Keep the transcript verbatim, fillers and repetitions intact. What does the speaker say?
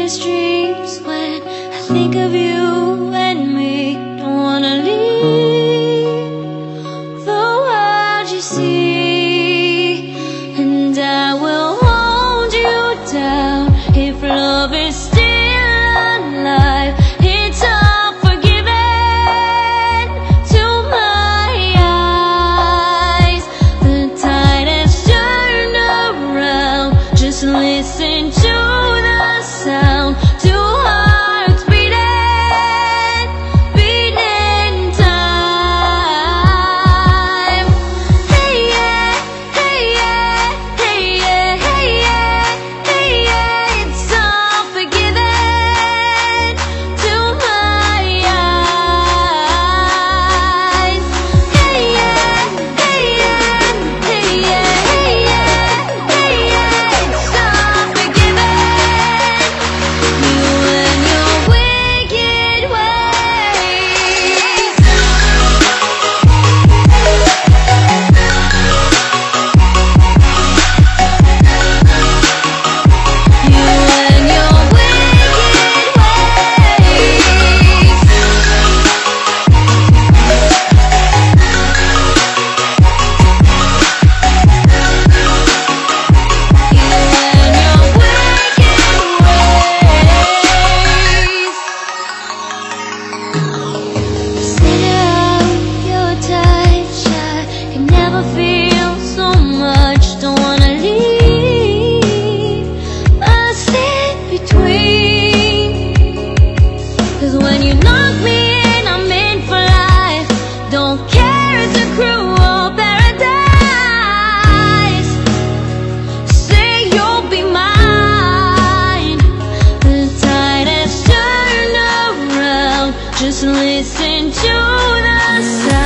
darkest dreams when I think of you and me. Don't wanna leave the world you see, and I will hold you down if love is still alive. It's all forgiven to my eyes. The tide has turned around. Just listen to the sound. Two hearts beating, beating time. Hey yeah, hey yeah, hey yeah, hey yeah, hey yeah. It's all forgiven to my eyes. Hey yeah, hey yeah, hey yeah, hey yeah, hey yeah. It's all forgiven. You and your wicked ways. You and your wicked ways. You and your wicked ways. Center of your touch, I can never feel so much. Don't wanna leave a sit between. 'Cause when you knock me in, I'm in for life. Don't care, it's a cruel paradise. Say you'll be mine. The tide has turned around. Just listen to the sound.